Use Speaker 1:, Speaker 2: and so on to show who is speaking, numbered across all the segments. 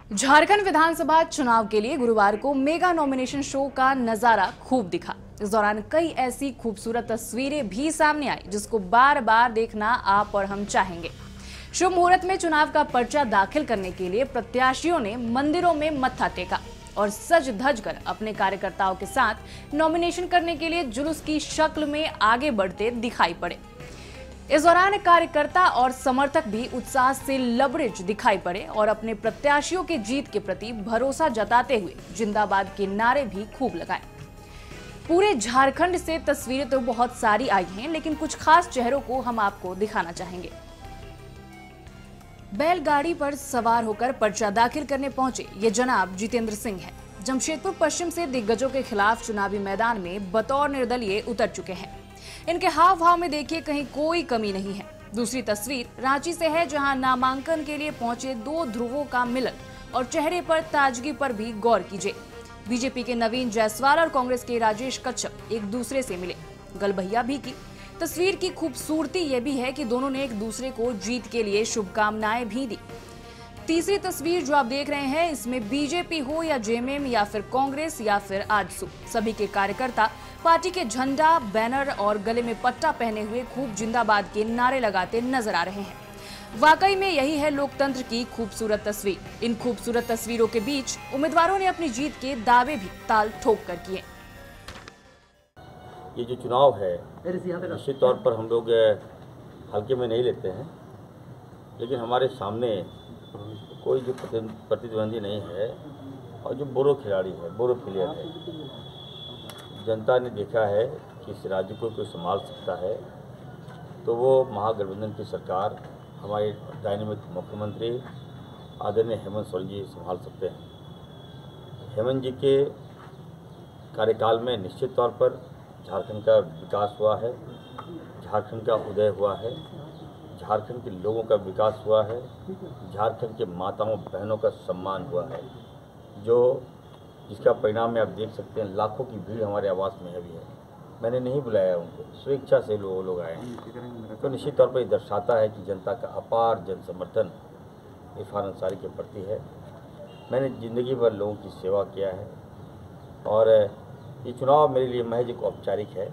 Speaker 1: झारखंड विधानसभा चुनाव के लिए गुरुवार को मेगा नॉमिनेशन शो का नजारा खूब दिखा। इस दौरान कई ऐसी खूबसूरत तस्वीरें भी सामने आई जिसको बार बार देखना आप और हम चाहेंगे। शुभ मुहूर्त में चुनाव का पर्चा दाखिल करने के लिए प्रत्याशियों ने मंदिरों में मत्था टेका और सज धज कर अपने कार्यकर्ताओं के साथ नॉमिनेशन करने के लिए जुलूस की शक्ल में आगे बढ़ते दिखाई पड़े। इस दौरान कार्यकर्ता और समर्थक भी उत्साह से लबरेज दिखाई पड़े और अपने प्रत्याशियों के जीत के प्रति भरोसा जताते हुए जिंदाबाद के नारे भी खूब लगाए। पूरे झारखंड से तस्वीरें तो बहुत सारी आई हैं, लेकिन कुछ खास चेहरों को हम आपको दिखाना चाहेंगे। बैलगाड़ी पर सवार होकर पर्चा दाखिल करने पहुंचे ये जनाब जितेंद्र सिंह हैं। जमशेदपुर पश्चिम से दिग्गजों के खिलाफ चुनावी मैदान में बतौर निर्दलीय उतर चुके हैं। इनके हाव भाव में देखिए कहीं कोई कमी नहीं है। दूसरी तस्वीर रांची से है, जहां नामांकन के लिए पहुंचे दो ध्रुवों का मिलन और चेहरे पर ताजगी पर भी गौर कीजिए। बीजेपी के नवीन जायसवाल और कांग्रेस के राजेश कच्छप एक दूसरे से मिले, गलबहिया भी की। तस्वीर की खूबसूरती यह भी है कि दोनों ने एक दूसरे को जीत के लिए शुभकामनाएं भी दी। तीसरी तस्वीर जो आप देख रहे हैं, इसमें बीजेपी हो या जेएमएम या फिर कांग्रेस या फिर आजसू, सभी के कार्यकर्ता पार्टी के झंडा, बैनर और गले में पट्टा पहने हुए खूब जिंदाबाद के नारे लगाते नजर आ रहे हैं। वाकई में यही है लोकतंत्र की खूबसूरत तस्वीर। इन खूबसूरत तस्वीरों के बीच उम्मीदवारों ने अपनी जीत के दावे भी ताल ठोक कर किए।
Speaker 2: ये जो चुनाव है निश्चित तौर पर हम लोग हल्के में नहीं लेते हैं, लेकिन हमारे सामने कोई जो प्रतिद्वंदी नहीं है और जो बोरो खिलाड़ी है, बोरो प्लेयर है। जनता ने देखा है कि इस राज्य को कोई संभाल सकता है तो वो महागठबंधन की सरकार, हमारे डायनेमिक मुख्यमंत्री आदरणीय हेमंत सोरेन जी संभाल सकते हैं। हेमंत जी के कार्यकाल में निश्चित तौर पर झारखंड का विकास हुआ है, झारखंड का उदय हुआ है, झारखंड के लोगों का विकास हुआ है, झारखंड के माताओं बहनों का सम्मान हुआ है, जिसका परिणाम में आप देख सकते हैं। लाखों की भीड़ हमारे आवास में भी है। मैंने नहीं बुलाया उनको, स्वेच्छा से लोग आए हैं। तो निश्चित तौर पर ये दर्शाता है कि जनता का अपार जन समर्थन इरफान अंसारी के प्रति है। मैंने ज़िंदगी भर लोगों की सेवा किया है और ये चुनाव मेरे लिए महज एक औपचारिक है।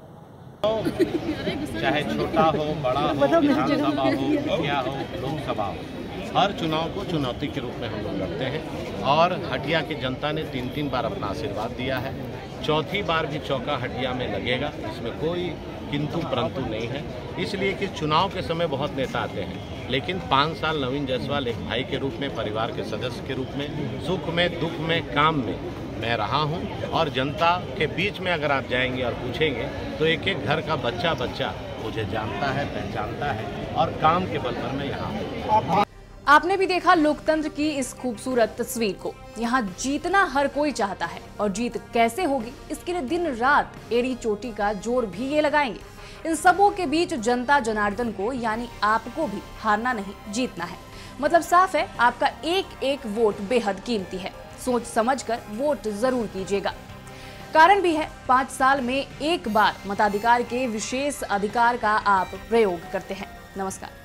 Speaker 3: चाहे छोटा हो, बड़ा हो, विधानसभा हो, मुखिया हो, लोकसभा हो, हर चुनाव को चुनौती के रूप में हम लोग करते हैं और हटिया की जनता ने 3 बार अपना आशीर्वाद दिया है। चौथी बार भी चौका हटिया में लगेगा, इसमें कोई किंतु परंतु नहीं है। इसलिए कि चुनाव के समय बहुत नेता आते हैं, लेकिन 5 साल नवीन जायसवाल एक भाई के रूप में, परिवार के सदस्य के रूप में, सुख में, दुख में, काम में मैं रहा हूं। और जनता के बीच में अगर आप जाएंगे और पूछेंगे तो एक एक घर का बच्चा मुझे जानता है, पहचानता है और काम के बल पर मैं यहाँ हूँ।
Speaker 1: आपने भी देखा लोकतंत्र की इस खूबसूरत तस्वीर को। यहाँ जीतना हर कोई चाहता है और जीत कैसे होगी इसके लिए दिन रात एड़ी चोटी का जोर भी ये लगाएंगे। इन सबों के बीच जनता जनार्दन को यानी आपको भी हारना नहीं, जीतना है। मतलब साफ है, आपका एक एक वोट बेहद कीमती है। सोच समझकर वोट जरूर कीजिएगा। कारण भी है, 5 साल में एक बार मताधिकार के विशेष अधिकार का आप प्रयोग करते हैं। नमस्कार।